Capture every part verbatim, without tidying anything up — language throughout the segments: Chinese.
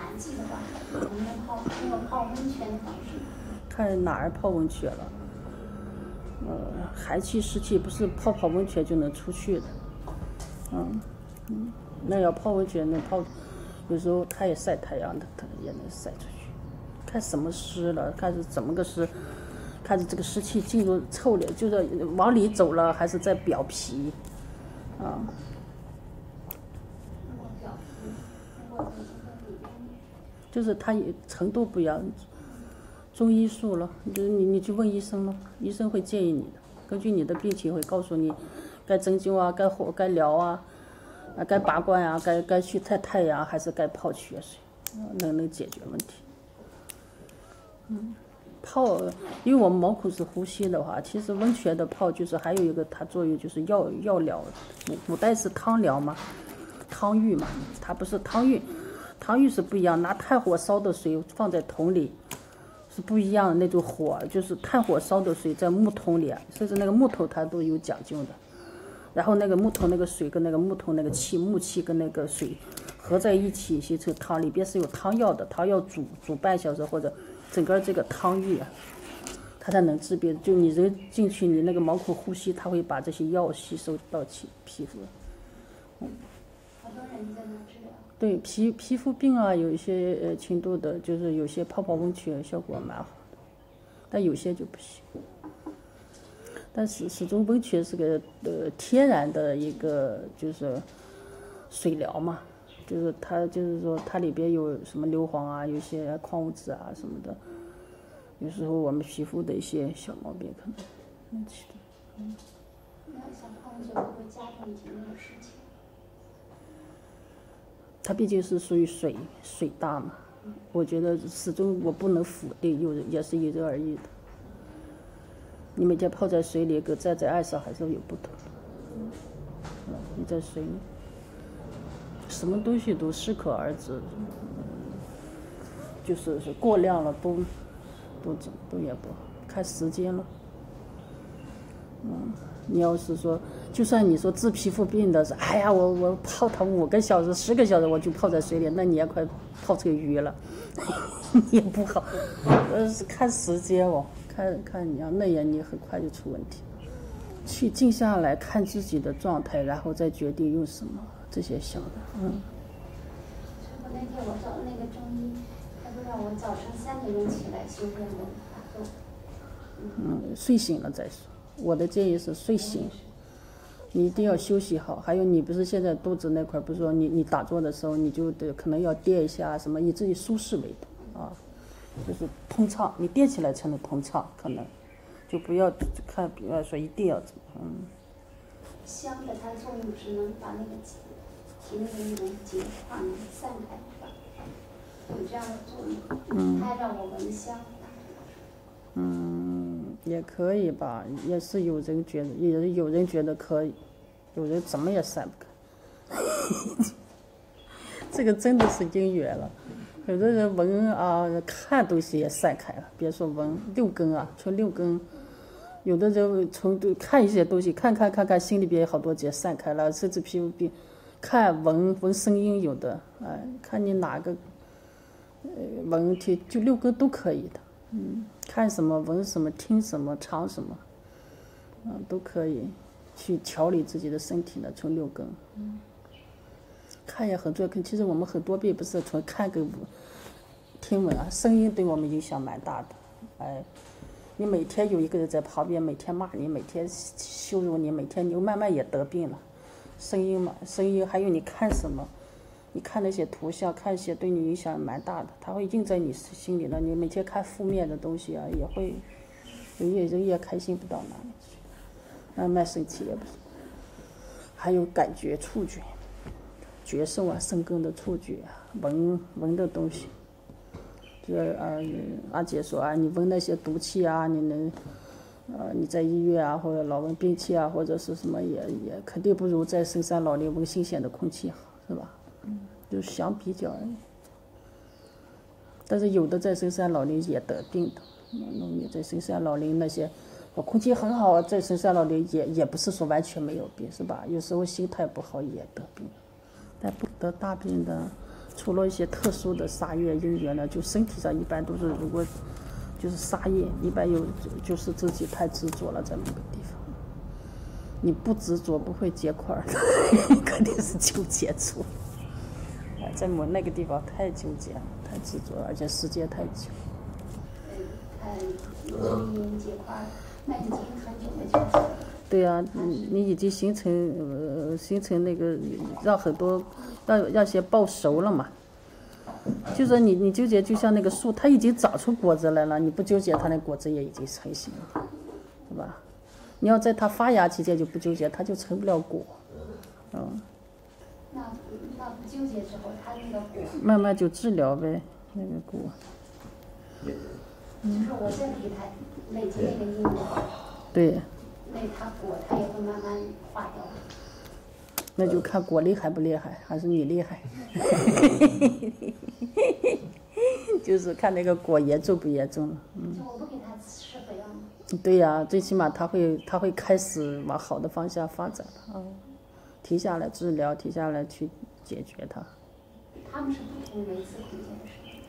季的话，能不能泡那个泡温泉的方式？ 看哪儿泡温泉了。呃，寒气湿气不是泡泡温泉就能出去的。嗯嗯，那要泡温泉能泡，有时候它也晒太阳的，它也能晒出去。看什么湿了，看是怎么个湿，看是这个湿气进入臭里，就是往里走了，还是在表皮，啊。就是它也程度不一样，中医术了，就是你你去问医生了，医生会建议你的，根据你的病情会告诉你，该针灸啊，该火该疗啊，啊该拔罐啊，该该去晒太阳，还是该泡血水，能能解决问题。嗯，泡，因为我们毛孔是呼吸的话，其实温泉的泡就是还有一个它作用就是药药疗，古古代是汤疗嘛，汤浴嘛，它不是汤浴。汤浴是不一样，拿炭火烧的水放在桶里是不一样的那种火，就是炭火烧的水在木桶里，甚至那个木头它都有讲究的。然后那个木头那个水跟那个木头那个气木气跟那个水合在一起形成汤，里边是有汤药的，汤药煮煮半小时或者整个这个汤浴，它才能治病。就你人进去，你那个毛孔呼吸，它会把这些药吸收到皮皮肤。 嗯。好多人在那治疗。 对皮皮肤病啊，有一些呃轻度的，就是有些泡泡温泉效果蛮好的，但有些就不行。但是始终温泉是个呃天然的一个就是水疗嘛，就是它就是说它里边有什么硫磺啊，有些矿物质啊什么的，有时候我们皮肤的一些小毛病可能引起的。 嗯。那像矿物质会不会加重体内的湿气？ 它毕竟是属于水水大嘛，我觉得始终我不能否定，有人也是因人而异的。你每天泡在水里跟站在岸上还是有不同的。嗯，你在水里，什么东西都适可而止，就是是过量了都都都也不好，看时间了。嗯。你要是说，就算你说治皮肤病的是，哎呀，我我泡它五个小时、十个小时，我就泡在水里，那你也快泡成鱼了，也不好。呃，是看时间哦，看看你要那也你很快就出问题。去静下来看自己的状态，然后再决定用什么，这些小的，嗯。 那天我找那个中医，他说让我早上三点钟起来修炼的打坐。 嗯，睡醒了再说。我的建议是睡醒，你一定要休息好。还有你不是现在肚子那块，不是说你你打坐的时候你就得可能要垫一下什么，以自己舒适为主啊，就是通畅，你垫起来才能通畅，可能就不要看，不要说一定要怎么，嗯。 香的它作用是能把那个体内的那种结块能散开，有这样的作用。嗯。它让我闻香。 嗯，也可以吧，也是有人觉得，也有人觉得可以，有人怎么也散不开。这个真的是因缘了。有的人闻啊，看东西也散开了，别说闻六根啊，从六根，有的人从看一些东西，看看看看，心里边好多结散开了，甚至皮肤病，看闻闻声音有的，哎，看你哪个，呃，闻听就六根都可以的。嗯，看什么闻什么听什么尝什么，嗯，都可以去调理自己的身体呢。从六根，嗯，看也很重要。其实我们很多病不是从看跟听闻啊，声音对我们影响蛮大的。哎，你每天有一个人在旁边，每天骂你，每天羞辱你，每天你慢慢也得病了。声音嘛，声音还有你看什么。你看那些图像，看一些对你影响蛮大的，它会印在你心里了。你每天看负面的东西啊，也会有些人也开心不到哪里去，慢慢生气也不是。还有感觉触觉，觉受啊，生根的触觉啊，闻闻的东西。这啊，阿姐说啊，你闻那些毒气啊，你能，呃，你在医院啊，或者老闻病气啊，或者是什么也也肯定不如在深山老林闻新鲜的空气好，是吧？就相比较而已，但是有的在深山老林也得病的，那也在深山老林那些，空气很好，在深山老林也也不是说完全没有病，是吧？有时候心态不好也得病，但不得大病的， 除了一些特殊的杀业因缘呢，就身体上一般都是如果就是杀业，一般有就是自己太执着了在某个地方。你不执着不会结块儿，肯定是纠结处。哎，在某那个地方太纠结了，太执着了，而且时间太久。 嗯，看有些人结块儿，那已经很久的纠结了。 对呀、啊，你你已经形成呃形成那个让很多要要些报熟了嘛。就说你你纠结，就像那个树，它已经长出果子来了，你不纠结，它那果子也已经成型了，对吧？你要在它发芽期间就不纠结，它就成不了果，嗯。 那那不纠结之后，它那个果慢慢就治疗呗，那个果。 就是我再给它累积那个因缘， 对。 那它果它也会慢慢化掉。 那就看果厉害不厉害，还是你厉害。就是看那个果严重不严重了。嗯。 就我不给它施肥了。 对呀、啊，最起码它会它会开始往好的方向发展了啊。停下来治疗，停下来去解决它。 他们是不同维次空间的事情。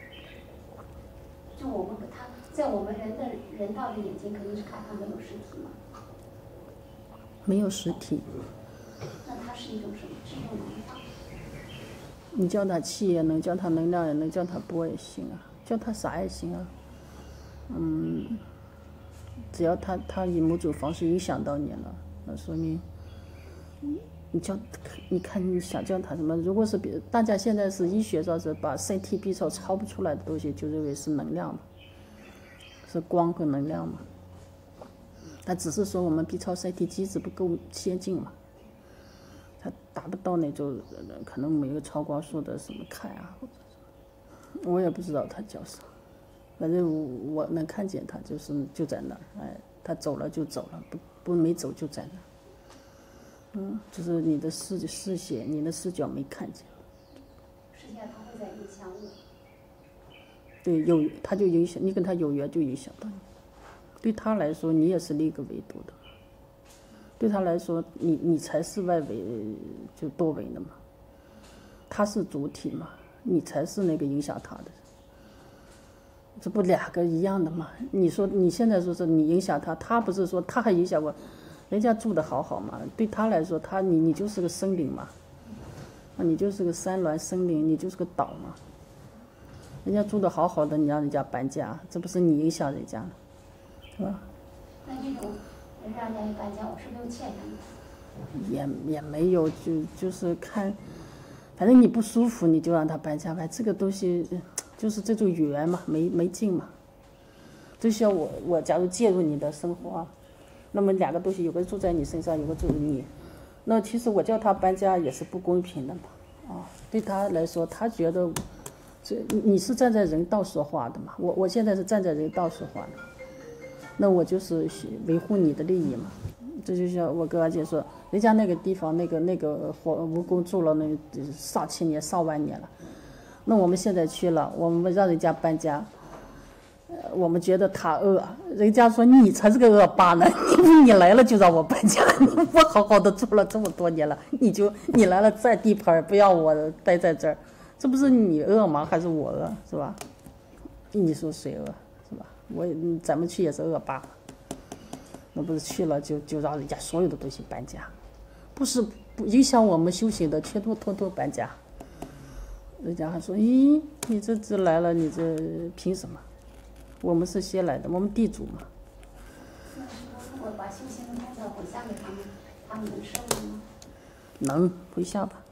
就我们他在我们人的人道的眼睛肯定是看它没有实体嘛。 没有实体。 那它是一种什么？是一种能量。 你叫它气也能，叫它能量也能，叫它波也行啊，叫它啥也行啊。嗯，只要它它以某种方式影响到你了，那说明。你叫，你看你想叫它什么？如果是比大家现在是医学上是把身体 B 超超不出来的东西，就认为是能量嘛，是光和能量嘛。它只是说我们 B 超身体机制不够先进嘛，它达不到那种可能没有超光速的什么开啊，或者什么，我也不知道它叫啥，反正我能看见它就是就在那儿，哎，它走了就走了，不不没走就在那儿。嗯，就是你的视视线，你的视角没看见。 实际上，它会在影响我。 对，有他就影响你，跟他有缘就影响到你。对他来说，你也是另一个维度的。对他来说，你你才是外围就多维的嘛。他是主体嘛，你才是那个影响他的。这不两个一样的吗？你说你现在说是你影响他，他不是说他还影响我。人家住的好好嘛，对他来说，他你你就是个生灵嘛，啊，你就是个山峦生灵，你就是个岛嘛。人家住的好好的，你让人家搬家，这不是你影响人家了，是吧？ 那这种让人家搬家，我是不是欠他们？ 也也没有，就就是看，反正你不舒服，你就让他搬家呗。这个东西就是这种缘嘛，没没劲嘛。就像我我假如介入你的生活啊。那么两个东西，有个住在你身上，有个住你，那其实我叫他搬家也是不公平的嘛，啊，对他来说，他觉得，这你是站在人道说话的嘛，我我现在是站在人道说话的，那我就是维护你的利益嘛，这就像我跟阿姐说，人家那个地方那个那个火蜈蚣住了那上千年上万年了，那我们现在去了，我们让人家搬家。我们觉得他恶，人家说你才是个恶霸呢，你来了就让我搬家，我好好的住了这么多年了，你就你来了占地盘，不要我待在这儿，这不是你恶吗？还是我恶，是吧？你说谁恶，是吧？我咱们去也是恶霸，那不是去了就就让人家所有的东西搬家，不是不影响我们修行的，全都偷偷搬家。人家还说，咦，你这次来了，你这凭什么？我们是先来的，我们地主嘛。 那如果把修行的牌照回向给他们，他们能受吗？ 能回向吧。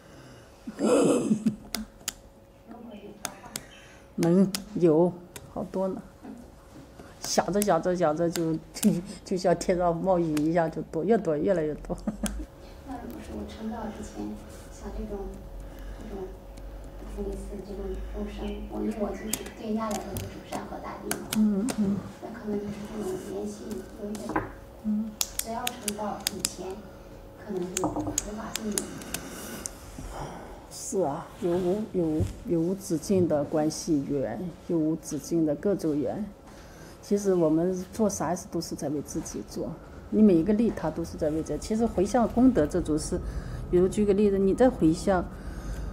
能有好多呢。想着想着想着就就就像天上冒雨一样，就多越多越来越多。 那如果是我成道之前，像这种这种。类似这种众生，我因为我就是对人家来说就是山河大地嘛， 嗯嗯， 那可能就是这种联系有一点，嗯，只要成到以前，可能就无法避免。 是啊，有无有有无止境的关系缘，有无止境的各种缘。其实我们做啥事都是在为自己做，你每一个利他都是在为这。其实回向功德这种事，比如举个例子，你在回向。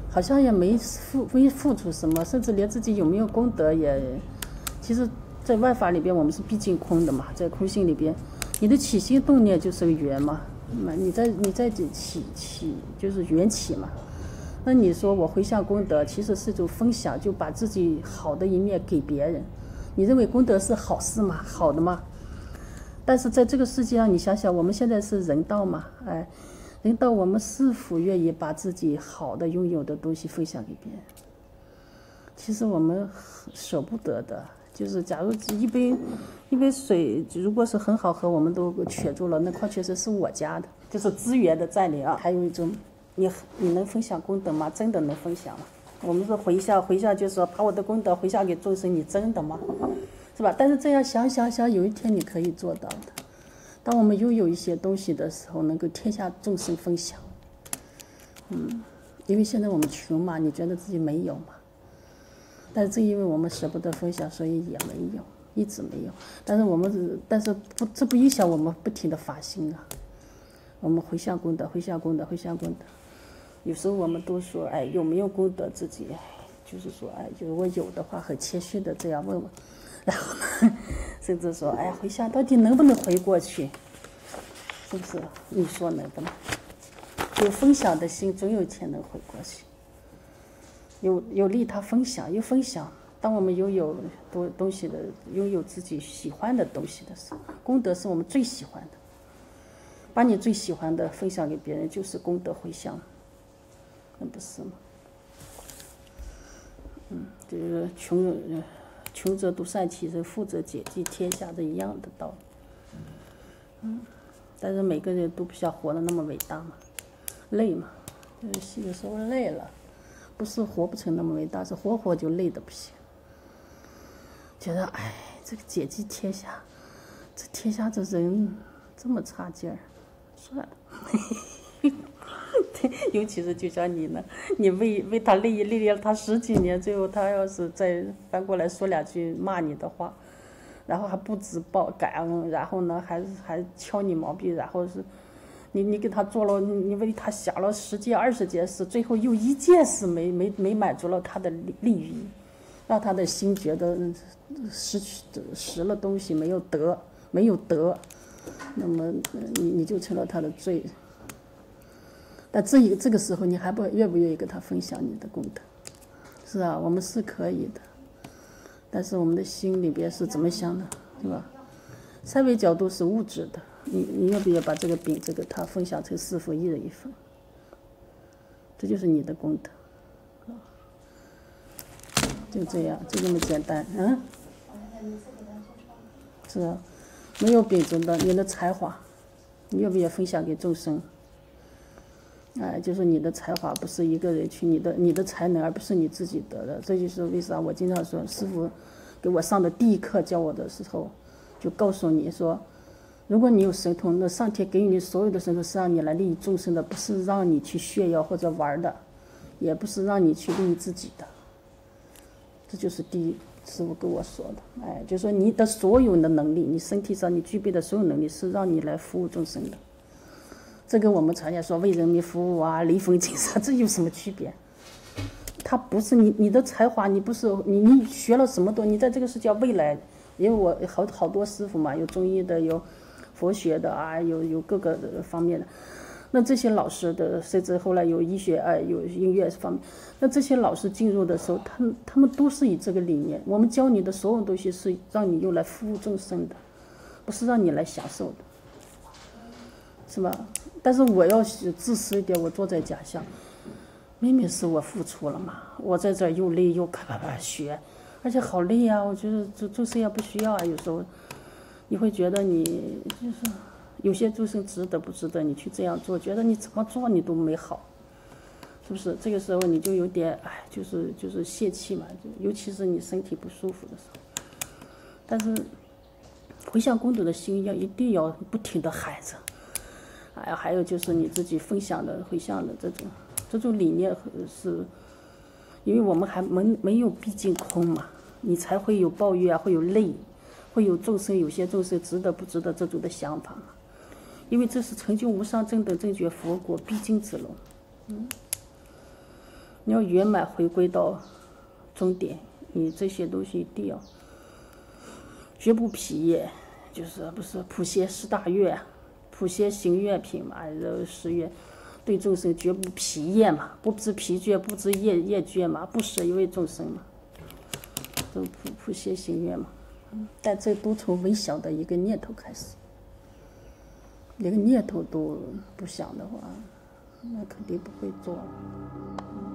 好像也没付没付出什么，甚至连自己有没有功德也，其实，在外法里边我们是毕竟空的嘛，在空性里边，你的起心动念就是个缘嘛，那你在你在起起就是缘起嘛。那你说我回向功德，其实是一种分享，就把自己好的一面给别人。你认为功德是好事吗？好的吗？但是在这个世界上，你想想，我们现在是人道嘛，哎，人道我们是否愿意把自己好的拥有的东西分享给别人？其实我们舍不得的，就是假如一杯一杯水，如果是很好喝，我们都缺住了，那矿泉水是我家的，就是资源的占领啊。还有一种，你你能分享功德吗？真的能分享吗？我们说回向，回向就是说把我的功德回向给众生，你真的吗？是吧？但是这样想想想，有一天你可以做到的。当我们拥有一些东西的时候，能够天下众生分享。嗯，因为现在我们穷嘛，你觉得自己没有嘛？但是正因为我们舍不得分享，所以也没有，一直没有。但是我们，但是不，这不影响我们不停的发心啊。我们回向功德，回向功德，回向功德。有时候我们都说，哎，有没有功德自己？就是说，哎，就是我有的话，很谦虚的这样问问。然后呢，甚至说，哎，回向到底能不能回过去？是不是？你说能不能？有分享的心，总有一天能回过去。有有利他分享，有分享。当我们拥有多东西的，拥有自己喜欢的东西的时候，功德是我们最喜欢的。把你最喜欢的分享给别人，就是功德回向，那不是吗？嗯，就是穷穷则独善其身，富则解济天下的一样的道理。嗯，但是每个人都不想活得那么伟大嘛，累嘛，就是有时候累了，不是活不成那么伟大，是活活就累得不行。觉得哎，这个解济天下，这天下这人这么差劲儿，算了。尤其是就像你呢，你为为他累累了他十几年，最后他要是再翻过来说两句骂你的话，然后还不知报感恩，然后呢还还敲你毛病，然后是你你给他做了，你为他想了十件二十件事，最后又一件事没没没满足了他的利益，让他的心觉得失去失了东西，没有得没有得，那么你你就成了他的罪。但这一这个时候，你还不愿不愿意跟他分享你的功德？是啊，我们是可以的，但是我们的心里边是怎么想的，是吧？三维角度是物质的，你你要不要把这个饼这个他分享成四分一人一份？这就是你的功德，就这样，就这么简单，嗯？是啊，没有饼真的，你的才华，你要不要分享给众生？哎，就是你的才华不是一个人去，你的你的才能，而不是你自己得的。这就是为啥我经常说，师父给我上的第一课教我的时候，就告诉你说，如果你有神通，那上天给你所有的神通是让你来利益众生的，不是让你去炫耀或者玩的，也不是让你去利益自己的。这就是第一师父跟我说的，哎，就说你的所有的能力，你身体上你具备的所有能力，是让你来服务众生的。这跟我们常见说为人民服务啊、雷锋精神，这有什么区别？他不是你你的才华，你不是你你学了什么东西？你在这个是叫未来，因为我好好多师傅嘛，有中医的，有佛学的啊，有有各个方面的。那这些老师的，甚至后来有医学啊，有音乐方面，那这些老师进入的时候，他们他们都是以这个理念，我们教你的所有东西是让你用来服务众生的，不是让你来享受的，是吧？但是我要自私一点，我坐在假象，明明是我付出了嘛，我在这儿又累又咔咔咔学，而且好累啊！我觉得做做生意不需要啊，有时候你会觉得你就是有些众生值得不值得你去这样做，觉得你怎么做你都没好，是不是？这个时候你就有点哎，就是就是泄气嘛，尤其是你身体不舒服的时候。但是回向功德的心要一定要不停的喊着。还有还有就是你自己分享的回向的这种这种理念是，因为我们还没没有毕竟空嘛，你才会有抱怨啊，会有累，会有众生有些众生值得不值得这种的想法嘛，因为这是成就无上正等正觉佛果必经之路。嗯， 你要圆满回归到终点，你这些东西一定要绝不疲厌，就是不是普贤十大愿，普贤行愿品嘛，然后十愿对众生绝不疲厌嘛，不知疲倦，不知厌厌倦嘛，不舍一位众生嘛，都普普贤行愿嘛。但这都从微小的一个念头开始，连个念头都不想的话，那肯定不会做。